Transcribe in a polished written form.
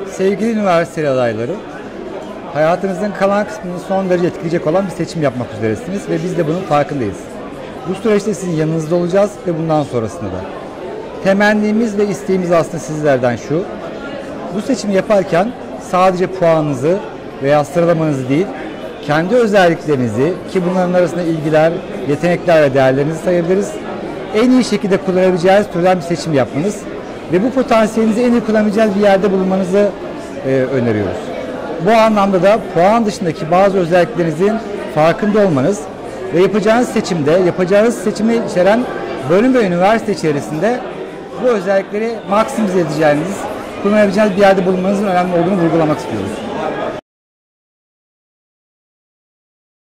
Sevgili üniversite adayları, hayatınızın kalan kısmını son derece etkileyecek olan bir seçim yapmak üzeresiniz ve biz de bunun farkındayız. Bu süreçte sizin yanınızda olacağız ve bundan sonrasında da. Temennimiz ve isteğimiz aslında sizlerden şu: bu seçimi yaparken sadece puanınızı veya sıralamanızı değil, kendi özelliklerinizi, ki bunların arasında ilgiler, yetenekler ve değerlerinizi sayabiliriz, en iyi şekilde kullanabileceğiniz türden bir seçim yapmanız ve bu potansiyelinizi en iyi kullanabileceğiniz bir yerde bulunmanızı öneriyoruz. Bu anlamda da puan dışındaki bazı özelliklerinizin farkında olmanız ve yapacağınız seçimi içeren bölüm ve üniversite içerisinde bu özellikleri maksimize edeceğiniz, kullanabileceğiniz bir yerde bulunmanızın önemli olduğunu vurgulamak istiyoruz.